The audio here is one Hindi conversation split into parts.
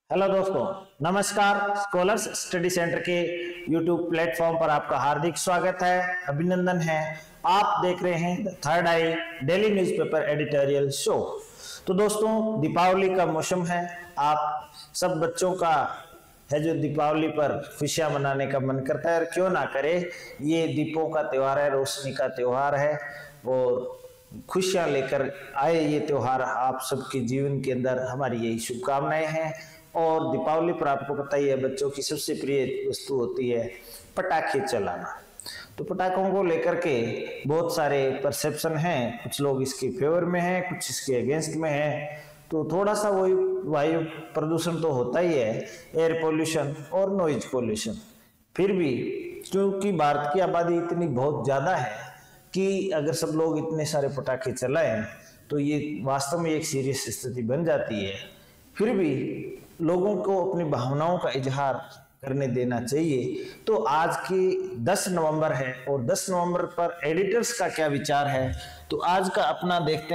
हेलो दोस्तों, नमस्कार। स्कॉलर्स स्टडी सेंटर के यूट्यूब प्लेटफॉर्म पर आपका हार्दिक स्वागत है, अभिनंदन है। आप देख रहे हैं the third eye daily newspaper editorial show. तो दोस्तों, दीपावली का मौसम है। आप सब बच्चों का है जो दीपावली पर खुशियां मनाने का मन करता है, और क्यों ना करे। ये दीपों का त्योहार है, रोशनी का त्योहार है, और खुशियां लेकर आए ये त्योहार आप सबके जीवन के अंदर। हमारी यही शुभकामनाएं हैं। और दीपावली पर आपको पता ही है, बच्चों की सबसे प्रिय वस्तु होती है पटाखे चलाना। तो पटाखों को लेकर के बहुत सारे परसेप्शन हैं। कुछ लोग इसके फेवर में हैं, कुछ इसके अगेंस्ट में हैं। तो थोड़ा सा वही वायु प्रदूषण तो होता ही है, एयर पोल्यूशन और नॉइज पोल्यूशन। फिर भी क्योंकि भारत की आबादी इतनी बहुत ज्यादा है कि अगर सब लोग इतने सारे पटाखे चलाएं तो ये वास्तव में एक सीरियस स्थिति बन जाती है। फिर भी लोगों को अपनी भावनाओं का इजहार करने देना चाहिए। तो आज की 10 नवंबर है, और 10 नवंबर पर एडिटर्स का क्या विचार है, तो आज का अपना देखते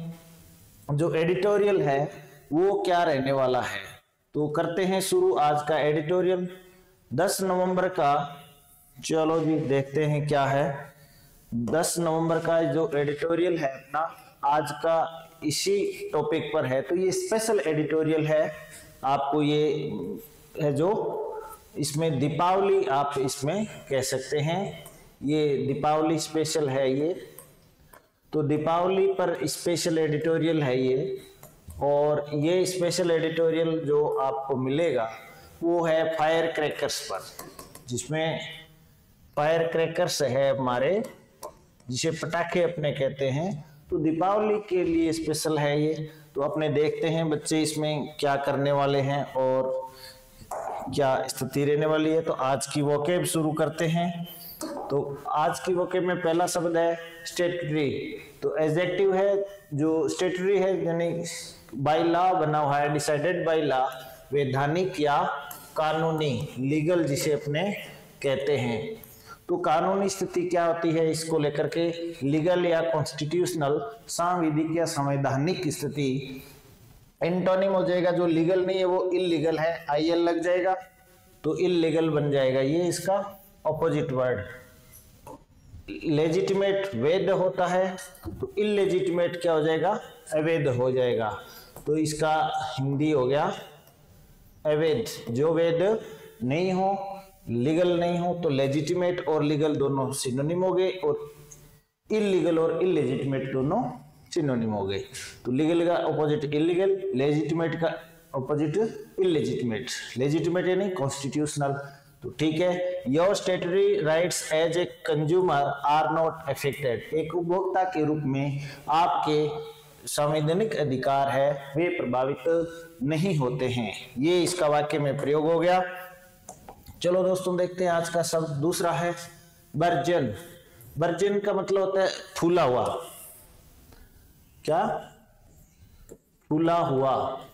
हैं जो एडिटोरियल है वो क्या रहने वाला है। तो करते हैं शुरू आज का एडिटोरियल 10 नवंबर का। चलो जी, देखते हैं क्या है 10 नवंबर का जो एडिटोरियल है अपना आज का, इसी टॉपिक पर है। तो ये स्पेशल एडिटोरियल है। आपको ये है जो इसमें दीपावली आप इसमें कह सकते हैं, ये दीपावली स्पेशल है ये। तो दीपावली पर स्पेशल एडिटोरियल है ये। और ये स्पेशल एडिटोरियल जो आपको मिलेगा वो है फायर क्रैकर्स पर, जिसमें फायर क्रैकर्स है हमारे, जिसे पटाखे अपने कहते हैं। तो दीपावली के लिए स्पेशल है ये। तो अपने देखते हैं बच्चे इसमें क्या करने वाले हैं और क्या स्थिति रहने वाली है। तो आज की वोकेब शुरू करते हैं। तो आज की वोकेब में पहला शब्द है स्टेटरी। तो एडजेक्टिव है जो स्टेटरी है, यानी बाय लॉ बना हुआ है, डिसाइडेड बाय लॉ, वैधानिक या कानूनी, लीगल जिसे अपने कहते हैं। तो कानूनी स्थिति क्या होती है इसको लेकर के, लीगल या कॉन्स्टिट्यूशनल, सांविधिक या संवैधानिक स्थिति। एंटोनिम हो जाएगा, जो लीगल नहीं है वो इलीगल है, आईएल लग जाएगा तो इलीगल बन जाएगा, ये इसका ऑपोजिट वर्ड। लेजिटिमेट वैध होता है, तो इलेजिटिमेट क्या हो जाएगा, अवैध हो जाएगा। तो इसका हिंदी हो गया अवैध, जो वैध नहीं हो, लीगल नहीं हो। तो लेजिटिमेट और लीगल दोनों सिनोनिम हो गए, और इलीगल और इलेजिटिमेट दोनों सिनोनिम हो गए। तो लीगल का ऑपोजिट इलीगल, लेजिटिमेट का ऑपोजिट इलेजिटिमेट। लेजिटिमेट यानी कॉन्स्टिट्यूशनल। तो ठीक है, your statutory rights as a consumer are not affected. एक उपभोक्ता के रूप में आपके संवैधानिक अधिकार है वे प्रभावित नहीं होते हैं। ये इसका वाक्य में प्रयोग हो गया। चलो दोस्तों, देखते हैं आज का शब्द दूसरा है बर्जन। बर्जन का मतलब होता है फूला हुआ। क्या? फूला हुआ,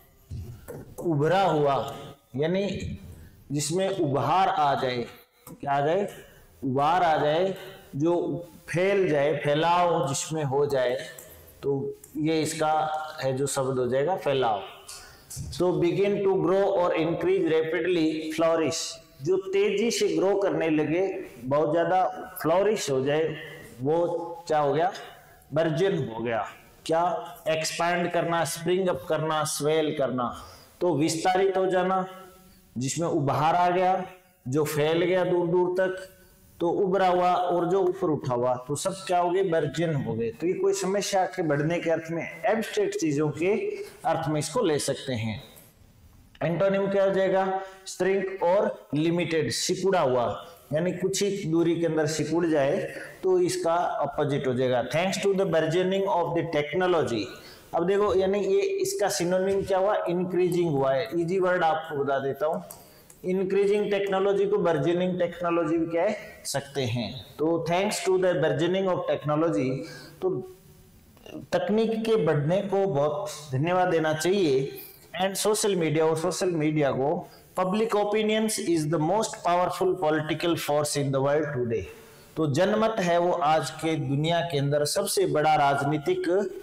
उभरा हुआ, यानी जिसमें उभार आ जाए। क्या आ जाए? उभार आ जाए, जो फैल जाए, फैलाव जिसमें हो जाए। तो ये इसका है जो शब्द हो जाएगा फैलाव। तो बिगिन टू ग्रो और इंक्रीज रैपिडली, फ्लोरिश, जो तेजी से ग्रो करने लगे, बहुत ज्यादा फ्लोरिश हो जाए, वो क्या हो गया? बर्जन हो गया। क्या? एक्सपैंड करना, स्प्रिंग अप करना, स्वेल करना। तो विस्तारित हो जाना, जिसमें उभार आ गया, जो फैल गया दूर दूर तक। तो उभरा हुआ और जो ऊपर उठा हुआ, तो सब क्या हो गए? बर्जन हो गए। तो ये कोई समस्या के बढ़ने के अर्थ में, एब्स्ट्रैक्ट चीजों के अर्थ में इसको ले सकते हैं। एंटोनिम क्या हो जाएगा? स्ट्रिंग और लिमिटेड, सिकुड़ा हुआ, यानी कुछ ही दूरी के अंदर सिकुड़ जाए, तो इसका अपोजिट हो जाएगा। Thanks to the burgeoning of the technology. अब देखो, यानी ये इसका सिनोनिम क्या हुआ? इंक्रीजिंग हुआ है। इजी वर्ड आपको बता देता हूं, इंक्रीजिंग टेक्नोलॉजी को बर्जनिंग टेक्नोलॉजी भी कह सकते हैं। तो thanks to the burgeoning of technology, तो तकनीक के बढ़ने को बहुत धन्यवाद देना चाहिए। एंड सोशल मीडिया, और सोशल मीडिया को, public opinions is the most powerful political force in the world today. तो जनमत है वो आज के दुनिया के अंदर सबसे बड़ा राजनीतिक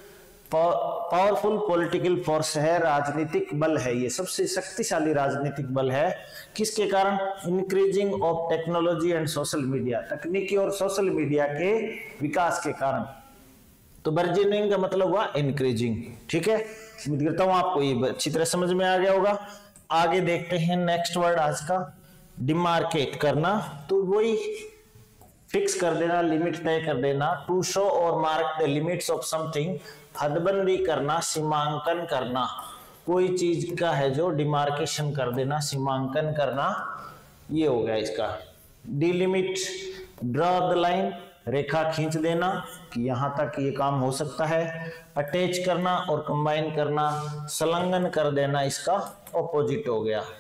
पावरफुल पॉलिटिकल फोर्स है, राजनीतिक बल है, ये सबसे शक्तिशाली राजनीतिक बल है। किसके कारण? Increasing of technology and social media, तकनीकी और सोशल मीडिया के विकास के कारण। तो बर्जनिंग का मतलब हुआ इंक्रीजिंग। ठीक है, उम्मीद करता हूं आपको ये अच्छी तरह समझ में आ गया होगा। आगे देखते हैं नेक्स्ट वर्ड आज का, डिमार्केट करना। तो वही फिक्स कर देना, लिमिट तय कर देना। टू शो और mark the limits of something, हदबंदी करना, सीमांकन करना। कोई चीज का है जो डिमार्केशन कर देना, सीमांकन करना, ये हो गया इसका। डिलिमिट, ड्रॉ द लाइन, रेखा खींच देना कि यहां तक ये काम हो सकता है। अटैच करना और कंबाइन करना, संलग्न कर देना, इसका ऑपोजिट हो गया।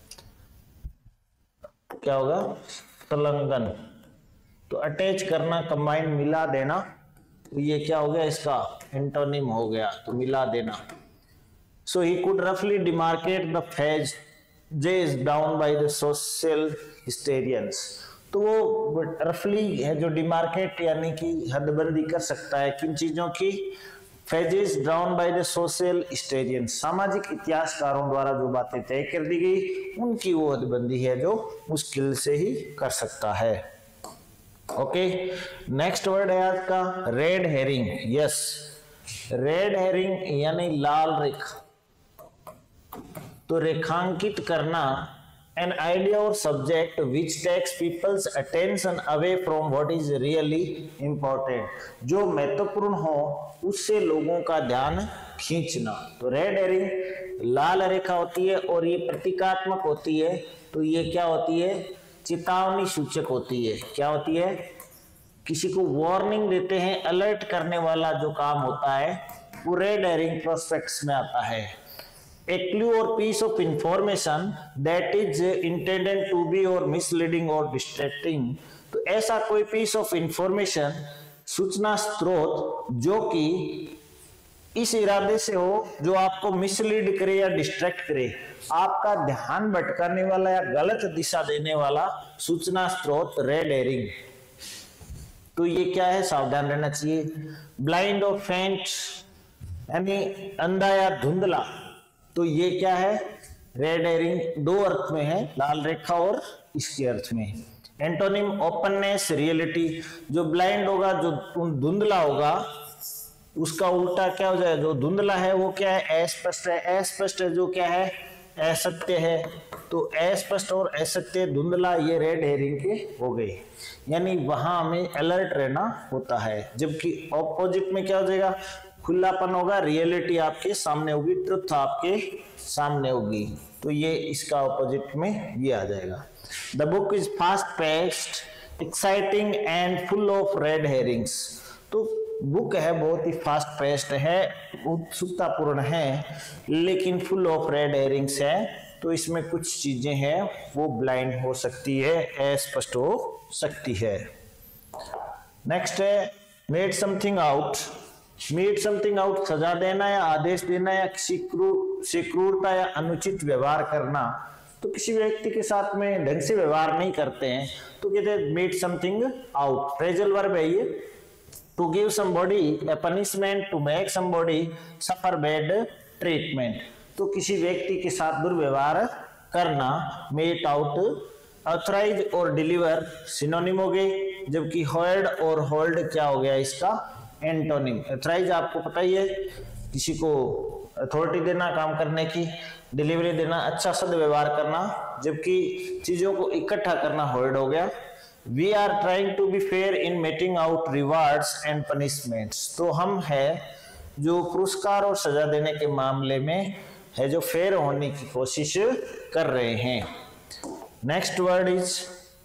क्या होगा? संलग्न। तो अटैच करना, कंबाइन, मिला देना, तो ये क्या हो गया? इसका एंटोनिम हो गया, तो मिला देना। सो ही कुड रफली demarcate the phases down by the social historians. तो वो रफली है जो डिमार्केट यानी कि हदबंदी कर सकता है किन चीजों की? Phases down by the social historians, सामाजिक इतिहासकारों द्वारा जो बातें तय कर दी गई उनकी वो हदबंदी है जो मुश्किल से ही कर सकता है। ओके, नेक्स्ट वर्ड है आज का red herring. Yes, red herring यानी लाल रेखा। तो रेखांकित करना, an idea or subject which takes people's attention away from what is really important, जो महत्वपूर्ण हो उससे लोगों का ध्यान खींचना। तो रेड हेरिंग लाल रेखा होती है और ये प्रतीकात्मक होती है। तो ये क्या होती है? चेतावनी सूचक होती है। क्या होती है? किसी को वार्निंग देते हैं, अलर्ट करने वाला जो काम होता है वो रेड हेरिंग प्रोस्पेक्ट्स में आता है। A clue or piece of information that is intended to be or misleading or distracting, तो ऐसा कोई piece of information, सूचना स्रोत जो कि इस इरादे से हो जो आपको मिसलीड करे या डिस्ट्रैक्ट करे, आपका ध्यान भटकाने वाला या गलत दिशा देने वाला सूचना स्रोत रेड हेरिंग। तो ये क्या है? सावधान रहना चाहिए। ब्लाइंड और फेंट यानी अंधा या धुंधला, तो ये क्या है? Red herring. दो अर्थ में है, लाल रेखा और इसके अर्थ में। Antonym openness, reality. जो ब्लाइंड होगा, जो धुंधला होगा, उसका उल्टा क्या हो जाएगा? जो धुंधला है वो क्या है? अस्पष्ट है। अस्पष्ट है जो क्या है? असत्य है। तो अस्पष्ट और असत्य, धुंधला, ये रेड हेरिंग के हो गए। यानी वहां हमें अलर्ट रहना होता है। जबकि ऑपोजिट में क्या हो जाएगा? खुलापन होगा, रियलिटी आपके सामने होगी, ट्रुथ आपके सामने होगी। तो ये इसका ऑपोजिट में ये आ जाएगा। The book is fast paced, exciting and full of red herrings. तो बुक है बहुत ही फास्ट पेस्ड है, उत्सुकतापूर्ण है, लेकिन फुल ऑफ रेड हेरिंग्स है। तो इसमें कुछ चीजें हैं वो ब्लाइंड हो सकती है, अस्पष्ट हो सकती है। नेक्स्ट है made something out. Made something out, सजा देना या आदेश देना या किसी क्रूरता या अनुचित व्यवहार करना। तो किसी व्यक्ति के साथ में ढंग से व्यवहार नहीं करते हैं तो कहते हैं made something out. Phrasal verb है ये। To give somebody a punishment, to make somebody suffer bad treatment. तो किसी व्यक्ति के साथ दुर्व्यवहार करना, मेड आउट। ऑथराइज और डिलीवर सिनोनिम हो गए, जबकि होल्ड और होल्ड क्या हो गया? इसका एंटोनिम। ऑथराइज आपको पता ही है, किसी को अथॉरिटी देना काम करने की, डिलीवरी देना, अच्छा सदव्यवहार करना, जबकि चीजों को इकट्ठा करना होल्ड हो गया। We are trying to be fair in meting out rewards and punishments. तो हम है जो पुरस्कार और सजा देने के मामले में है जो फेयर होने की कोशिश कर रहे हैं। Next word is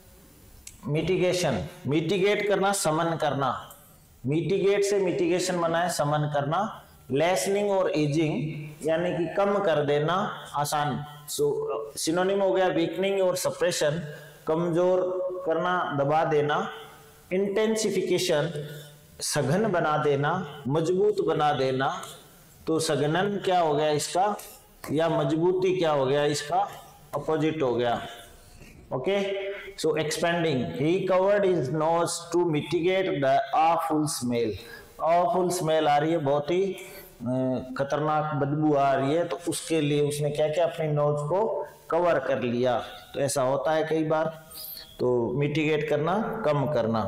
mitigation. Mitigate करना, समन करना। मिटिगेट से मिटिगेशन बना है, समन करना। लेसनिंग और ईजिंग यानी कि कम कर देना, आसान। सो सिनोनिम हो गया वीकनिंग और सप्रेशन, कमजोर करना, दबा देना। इंटेंसिफिकेशन सघन बना देना, मजबूत बना देना। तो सघनन क्या हो गया इसका, या मजबूती क्या हो गया इसका? अपोजिट हो गया। Okay, so expanding, he covered his nose to mitigate the awful smell। awful smell आ रही है, बहुत ही खतरनाक बदबू आ रही है, तो उसके लिए उसने क्या किया, अपनी नोज को कवर कर लिया। तो ऐसा होता है कई बार, तो मिटिगेट करना, कम करना।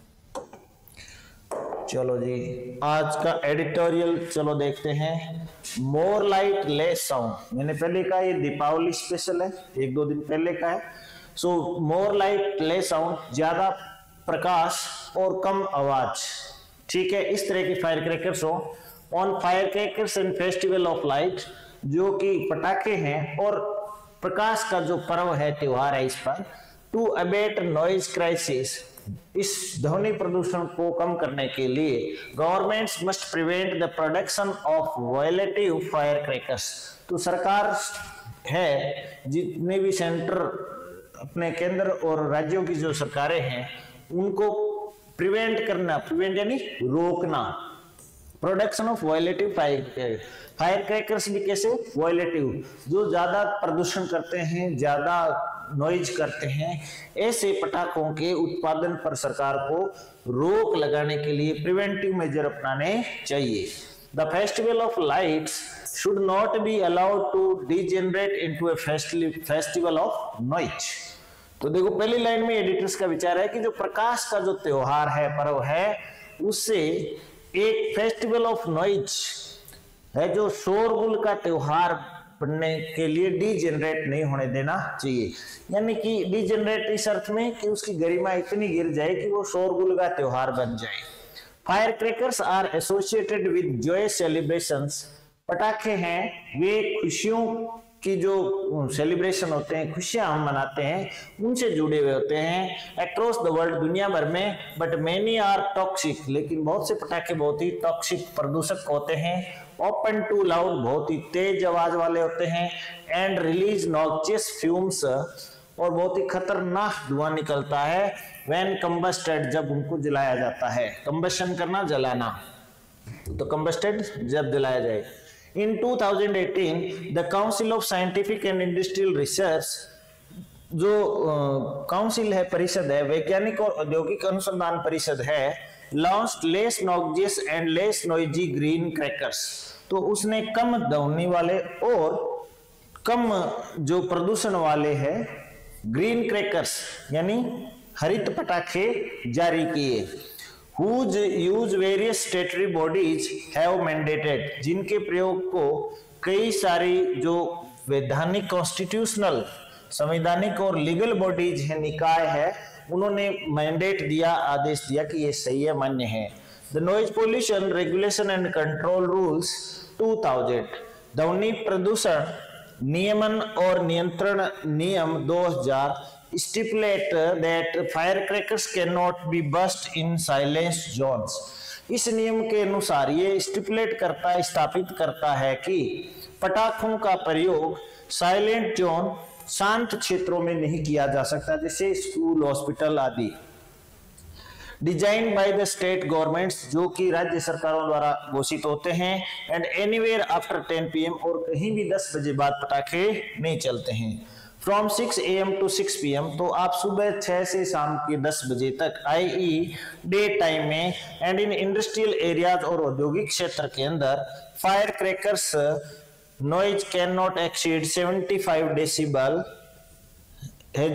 चलो जी, आज का एडिटोरियल चलो देखते हैं। मोर लाइट लेस साउंड, मैंने पहले कहा ये दीपावली स्पेशल है, 1-2 दिन पहले का है। So more light less sound, ज्यादा प्रकाश और कम आवाज, ठीक है, इस तरह के फायर क्रैकर्स हो। On fire crackers and festival of light, जो कि पटाखे हैं और प्रकाश का जो पर्व है, त्योहार है, इस पर टू अबेट नॉइज क्राइसिस, इस ध्वनि प्रदूषण को कम करने के लिए governments must prevent the production of violative fire crackers. तो सरकार है, जितने भी सेंटर, अपने केंद्र और राज्यों की जो सरकारें हैं, उनको प्रिवेंट करना, प्रिवेंट यानी रोकना, production of violative fire crackers भी कैसे, वायलेटिव, जो ज्यादा प्रदूषण करते हैं, ज्यादा नॉइज करते हैं, ऐसे पटाखों के उत्पादन पर सरकार को रोक लगाने के लिए प्रिवेंटिव मेजर अपनाने चाहिए। The festival of lights should not be allowed to degenerate into a festival of noise। तो देखो, पहली लाइन में एडिटर्स का विचार है कि जो प्रकाश का जो त्योहार है, पर्व है, उससे एक फेस्टिवल ऑफ नॉइज है, जो शोरगुल का त्योहार बनने के लिए डीजेनरेट नहीं होने देना चाहिए। यानी कि डीजेनरेट इस अर्थ में कि उसकी गरिमा इतनी गिर जाए कि वो शोरगुल का त्योहार बन जाए। Fire crackers are associated with joy celebrations, पटाखे हैं वे खुशियों की जो सेलिब्रेशन होते हैं, खुशियां हम मनाते हैं, उनसे जुड़े हुए होते हैं अक्रॉस द वर्ल्ड, दुनिया भर में। बट मेनी आर टॉक्सिक, लेकिन बहुत से पटाखे बहुत ही टॉक्सिक, प्रदूषक होते हैं। ओपन टू लाउड, बहुत ही तेज आवाज वाले होते हैं। एंड रिलीज नॉक्सियस फ्यूम्स, और बहुत ही खतरनाक धुआं निकलता है। व्हेन कंबस्टेड, जब उनको जलाया जाता है, कंबशन करना, जलाना, तो कंबस्टेड जब जलाया जाए। In 2018, the Council of Scientific and Industrial Research, जो काउंसिल है, परिषद है, वैज्ञानिक और औद्योगिक अनुसंधान परिषद है, launched less noxious and less noisy green crackers. तो उसने कम ध्वनि वाले और कम जो प्रदूषण वाले हैं ग्रीन क्रैकर्स यानी हरित पटाखे जारी किए। whose use various statutory bodies have mandated, जिनके प्रयोग को कई सारी जो वैधानिक, कॉन्स्टिट्यूशनल, संवैधानिक और लीगल बॉडीज है, निकाय है, उन्होंने मैंडेट दिया, आदेश दिया कि ये सही है, मान्य है। The noise pollution regulation and control rules 2000, ध्वनि प्रदूषण नियमन और नियंत्रण नियम 2000 stipulate that firecrackers cannot be burst in silence zones। इस नियम के अनुसार ये स्टिपुलेट करता है, स्थापित करता है कि पटाखों का प्रयोग साइलेंट जोन, शांत क्षेत्रों में नहीं किया जा सकता, जैसे स्कूल, हॉस्पिटल आदि। Designed by the state governments, जो कि राज्य सरकारों द्वारा घोषित होते हैं। एंड एनीवेयर आफ्टर 10 PM, और कहीं भी 10 बजे बाद पटाखे नहीं चलते हैं। फ्रॉम 6 AM to 6 PM, तो आप सुबह 6 से शाम के 10 बजे तक, i.e. डे टाइम में। एंड इन इंडस्ट्रियल एरियाज, और औद्योगिक क्षेत्र के अंदर fire crackers noise can not exceed 75 decibel है,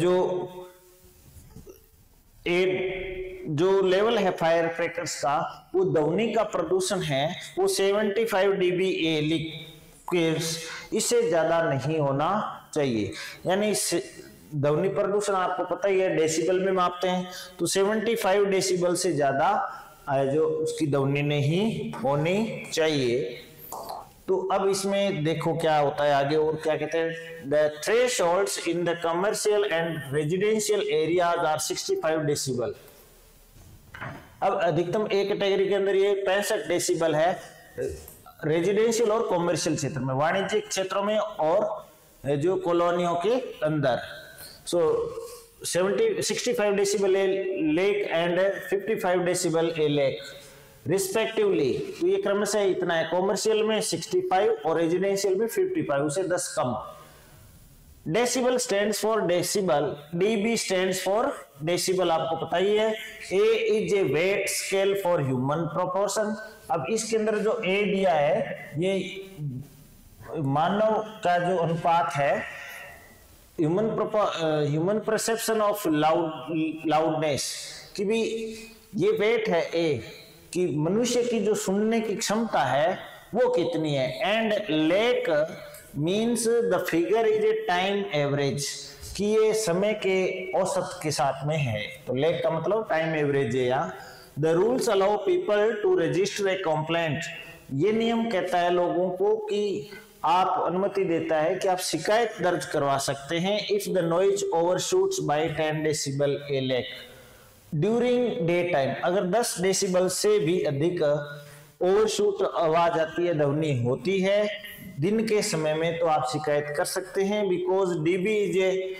जो लेवल है फायर क्रैकर्स का, वो ध्वनि का प्रदूषण है, वो 75 dBA, इससे ज्यादा नहीं होना चाहिए। यानी ध्वनि प्रदूषण आपको पता ही है, डेसिबल में मापते हैं, तो 75 डेसिबल से ज्यादा जो उसकी ध्वनि नहीं होनी चाहिए। तो अब इसमें देखो क्या होता है आगे, और क्या कहते हैं, the thresholds in the commercial and residential areas are 65 decibel. अब अधिकतम एक कैटेगरी के अंदर ये 65 डेसिबल है, रेजिडेंशियल और कॉमर्शियल क्षेत्र में, वाणिज्यिक क्षेत्रों में और जो कॉलोनियों के अंदर। सो 65 डेसिबल ए लेक एंड 55 डेसिबल ए लेक रिस्पेक्टिवली। तो ये क्रमशः इतना है, कॉमर्शियल में 65 और रेजिडेंशियल में 55, उसे 10 कम। Decibel stands for decibel, DB stands for decibel, आपको पता ही है। A is a weight scale for human proportion, अब इसके अंदर जो ए दिया है ये मानव का जो अनुपात है, ह्यूमन परसेप्शन ऑफ लाउडनेस, कि भी ये वेट है ए, कि मनुष्य की जो सुनने की क्षमता है वो कितनी है। And leq means the figure is a time average, कि ये समय के औसत के साथ में है, तो लेक का मतलब टाइम एवरेज है। या the rules allow people to register a complaint, ये नियम कहता है लोगों को कि आप अनुमति देता है कि आप शिकायत दर्ज करवा सकते हैं if the noise overshoots by 10 decibel A leq during day time, अगर 10 डेसिबल से भी अधिक ओवरशूट आवाज आती है, ध्वनि होती है दिन के समय में, तो आप शिकायत कर सकते हैं। Because DB is a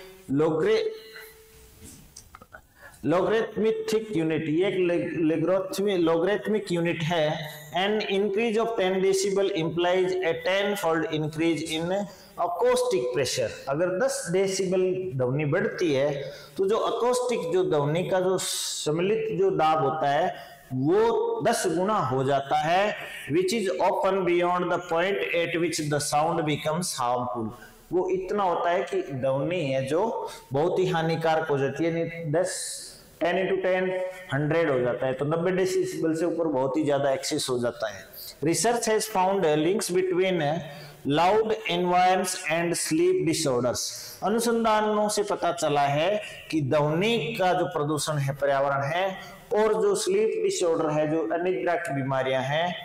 logarithmic unit, ये एक लोगरिथमिक यूनिट है। An increase of 10 decibel implies a 10-fold increase in acoustic pressure, अगर 10 डेसिबल ध्वनि बढ़ती है तो जो अकोस्टिक जो ध्वनि का जो सम्मिलित जो दाब होता है वो 10 गुना हो जाता है, which is often beyond the point at which the sound becomes harmful, वो इतना होता है कि ध्वनि है जो बहुत ही हानिकारक हो जाती है। 10 into 10 100 हो जाता है, तो 90 डेसिबल से ऊपर बहुत ही ज्यादा एक्सेस हो जाता है। Research has found links between loud environments and sleep disorders, अनुसंधानों से पता चला है कि ध्वनि का जो प्रदूषण है, पर्यावरण है, और जो स्लीप डिसऑर्डर है, जो अनिद्रा की बीमारियां हैं,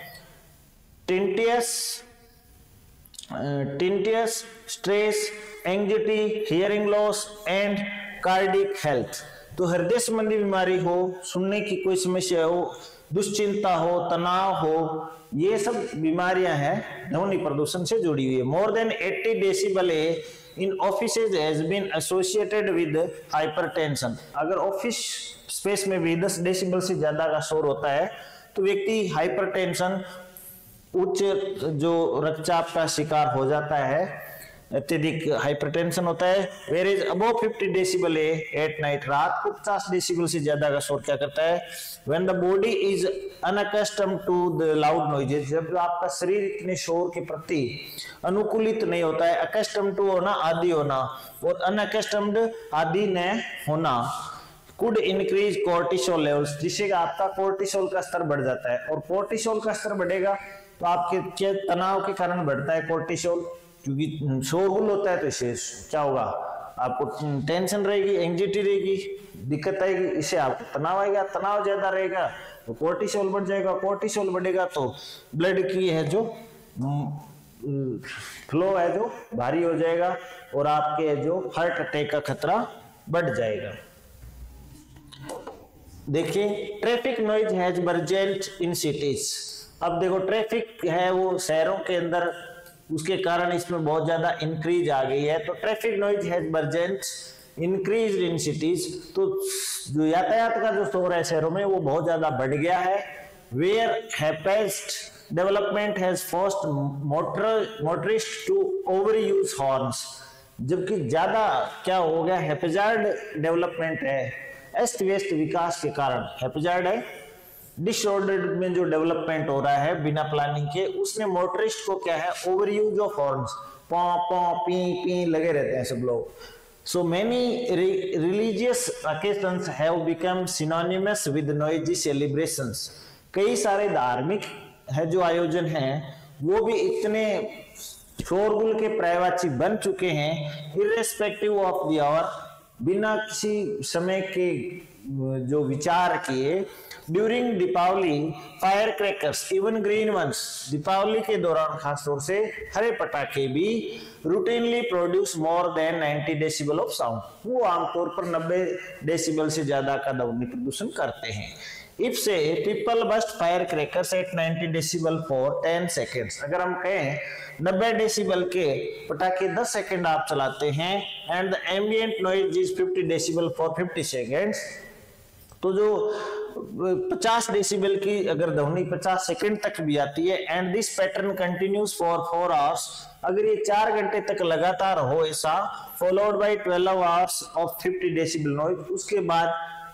tinnitus, stress, anxiety, hearing loss and cardiac health, तो हृदय संबंधी बीमारी हो, सुनने की कोई समस्या हो, दुश्चिंता हो, तनाव हो, ये सब बीमारियां हैं ध्वनि प्रदूषण से जुड़ी हुई है। More than 80 decibel in offices has been associated with hypertension, अगर ऑफिस स्पेस में भी 10 डेसिबल से ज्यादा का शोर होता है तो व्यक्ति हाइपरटेंशन, उच्च जो रक्तचाप का शिकार हो जाता है, अत्यधिक हाइपरटेंशन होता है। Whereas above 50 decibel at night, रात को 50 डेसिबल से ज्यादा का शोर क्या करता है, when the body is unaccustomed to the loud noises, जब आपका शरीर इतने शोर के प्रति अनुकूलित नहीं होता है, अकस्टम्ड टू होना आदी होना, और अनअकस्टम्ड आदी न होना, कुड इंक्रीज कोर्टिसोल लेवल्स, जिससे आपका कोर्टिसोल का स्तर बढ़ जाता है, और कोर्टिसोल का स्तर बढ़ेगा तो आपके क्या तनाव के कारण बढ़ता है कोर्टिसोल, क्योंकि शोरगुल होता है, तो इससे क्या होगा, आपको टेंशन रहेगी, एंग्जाइटी रहेगी, दिक्कत आएगी, इससे आपको तनाव आएगा, तनाव ज्यादा रहेगा तो कोर्टिसोल बढ़ जाएगा, कोर्टिसोल बढ़ेगा तो ब्लड की है जो फ्लो है जो भारी हो जाएगा, और आपके जो हार्ट अटैक का खतरा बढ़ जाएगा। देखिए traffic noise has burgeoned in cities, अब देखो ट्रैफिक है वो शहरों के अंदर, उसके कारण इसमें बहुत ज्यादा इंक्रीज आ गई है, तो traffic noise has burgeoned increase in cities, तो जो यातायात का जो शोर है शहरों में वो बहुत ज्यादा बढ़ गया है। Where haphazard development has forced motorist to over use horns, जबकि ज्यादा क्या हो गया, हैपेजार्ड डेवलपमेंट है, एस्ट वेस्ट विकास के कारण, हैपेजार्ड है डिसऑर्डर में जो डेवलपमेंट हो रहा है बिना प्लानिंग के, उसने मोटरिस्ट को क्या है, ओवर यूज ऑफ हॉर्न्स, पॉ पॉ पी पी लगे रहते हैं सब लोग। So many religious occasions have become synonymous with noisy celebrations, कई सारे धार्मिक है जो आयोजन हैं वो भी इतने शोरगुल के पर्यायवाची बन चुके हैं, इर्रेस्पेक्टिव ऑफ द आवर, बिना किसी समय के जो विचार किए। During Deepavali fire crackers even green ones, Deepavali के दौरान खासतौर से हरे पटाखे भी routinely produce more than 90 decibel of sound, वो आमतौर पर 90 डेसिबल से ज्यादा का ध्वनि प्रदूषण करते हैं। If say people burst fire crackers at 90 decibel for 10 seconds, अगर हम कहें 90 डेसिबल के पटाखे 10 सेकंड आप चलाते हैं, and the ambient noise is 50 decibel for 50 seconds, तो जो 50 डेसिबल की अगर ध्वनि 50 सेकंड तक भी आती है, and this pattern continues for 4 hours, अगर ये 4 घंटे तक लगातार हो ऐसा, followed by 12 hours of 50 decibel noise, उसके बाद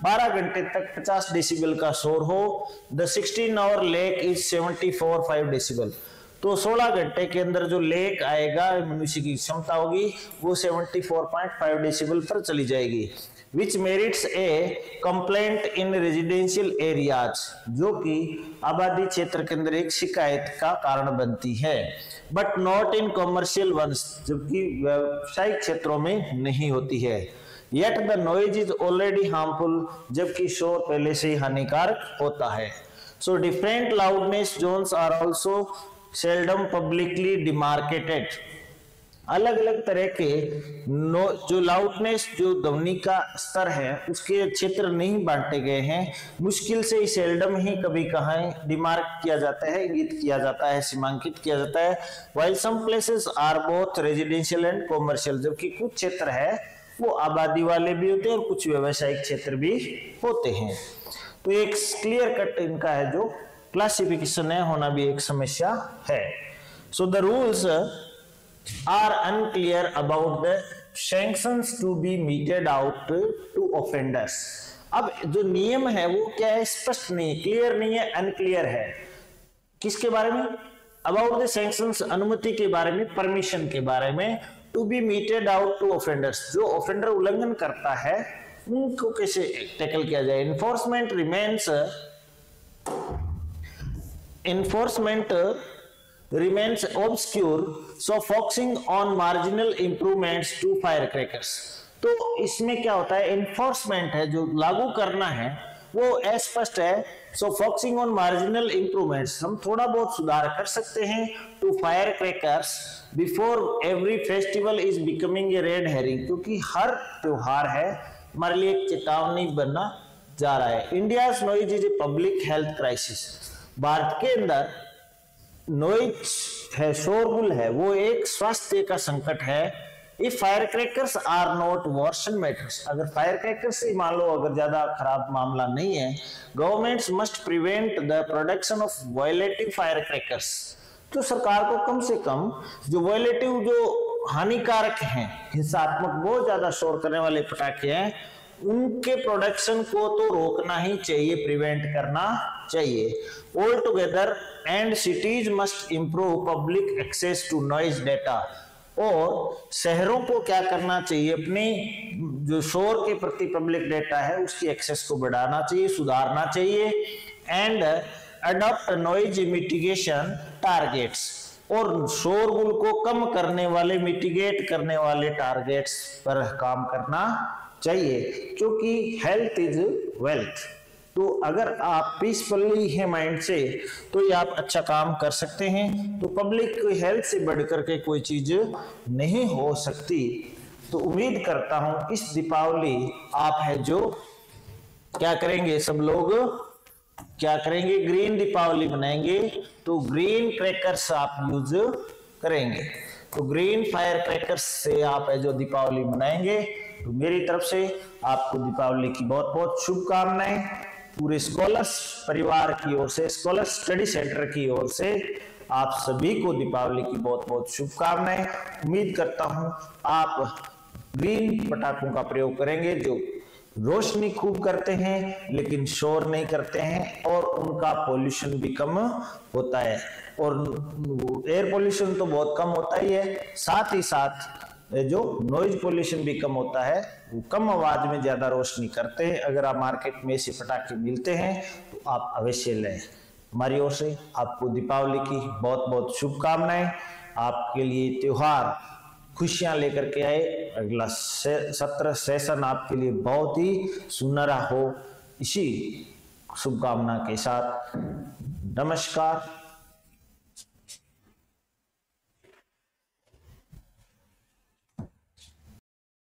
12 घंटे तक 50 डेसिबल का शोर हो, the 16 hour leq is 74.5 decibel. तो 16 घंटे के अंदर जो लेक आएगा, मनुष्य की क्षमता होगी, वो 74.5 डेसिबल पर चली जाएगी। Which merits a complaint in residential areas, जो कि आबादी क्षेत्र के अंदर एक शिकायत का कारण बनती है, but not in commercial ones, जबकि व्यावसायिक क्षेत्रों में नहीं होती है। Yet the noise is already harmful, जबकि शोर पहले से ही हानिकारक होता है। So different loudness zones are also seldom publicly demarcated. अलग अलग तरह के जो लाउडनेस, जो ध्वनि का स्तर है, उसके क्षेत्र नहीं बांटे गए हैं, मुश्किल से सेल्डम ही कभी कहीं डिमार्क किया जाता है, इंगित किया जाता है, सीमांकित किया जाता है। While some places are both residential and commercial, जबकि कुछ क्षेत्र है वो आबादी वाले भी होते हैं और कुछ व्यवसायिक क्षेत्र भी होते हैं। तो एक क्लियर कट इनका है जो क्लासिफिकेशन है, होना भी एक समस्या है। So the rules are unclear about the sanctions to be meted out to offenders. अब जो नियम है वो क्या है, स्पष्ट नहीं, क्लियर नहीं है, अनक्लियर है। किसके बारे में? अबाउट द सैंक्शंस, अनुमति के बारे में, परमिशन के बारे में। To be meted out to offenders, जो ऑफेंडर उल्लंघन करता है उनको कैसे टैकल किया जाए। Enforcement remains obscure, so focusing on marginal improvements to firecrackers। तो इसमें क्या होता है, एनफोर्समेंट है जो लागू करना है वो अस्पष्ट है। So focusing on marginal improvements, हम थोड़ा बहुत सुधार कर सकते हैं। To fire crackers before every festival is becoming a red herring, क्योंकि हर त्योहार है हमारे लिए एक चेतावनी बनना जा रहा है। India's noise is a public health crisis, भारत के अंदर नॉइज है, शोरगुल है, वो एक स्वास्थ्य का संकट है। If fire crackers are not worsen matters, अगर फायर क्रैकर्स से मान लो अगर ज्यादा खराब मामला नहीं है, governments must prevent the production of violative fire crackers. तो सरकार को कम से कम जो वायलेटिव, जो हानिकारक हैं, हिंसात्मक, बहुत ज्यादा शोर करने वाले पटाखे हैं, उनके प्रोडक्शन को तो रोकना ही चाहिए, प्रिवेंट करना चाहिए। All together and cities must improve public access to noise data, और शहरों को क्या करना चाहिए, अपनी जो शोर के प्रति पब्लिक डाटा है उसकी एक्सेस को बढ़ाना चाहिए, सुधारना चाहिए। And adopt noise mitigation targets, और शोरगुल को कम करने वाले, मिटिगेट करने वाले टारगेट्स पर काम करना चाहिए, क्योंकि हेल्थ इज वेल्थ। तो अगर आप पीसफुली है माइंड से, तो ये आप अच्छा काम कर सकते हैं। तो पब्लिक हेल्थ से बढ़कर के कोई चीज नहीं हो सकती। तो उम्मीद करता हूं इस दीपावली आप है जो क्या करेंगे, सब लोग क्या करेंगे, ग्रीन दीपावली मनाएंगे। तो ग्रीन क्रैकर्स आप यूज करेंगे, तो ग्रीन फायर क्रैकर्स से आप है जो दीपावली मनाएंगे। तो मेरी तरफ से आपको दीपावली की बहुत बहुत शुभकामनाएं। पूरे स्कॉलर्स परिवार की ओर से, स्कॉलर स्टडी सेंटर की ओर से आप सभी को दीपावली की बहुत बहुत शुभकामनाएं। उम्मीद करता हूं आप ग्रीन पटाखों का प्रयोग करेंगे जो रोशनी खूब करते हैं लेकिन शोर नहीं करते हैं, और उनका पोल्यूशन भी कम होता है। और एयर पोल्यूशन तो बहुत कम होता ही है, साथ ही साथ जो नॉइज पोल्यूशन भी कम होता है, वो कम आवाज में ज्यादा रोशनी करते हैं। अगर आप मार्केट में ऐसे पटाखे मिलते हैं तो आप अवश्य लें। हमारी ओर से आपको दीपावली की बहुत बहुत शुभकामनाएं। आपके लिए त्योहार खुशियां लेकर के आए, अगला सत्र सेशन आपके लिए बहुत ही सुनहरा हो, इसी शुभकामना के साथ नमस्कार।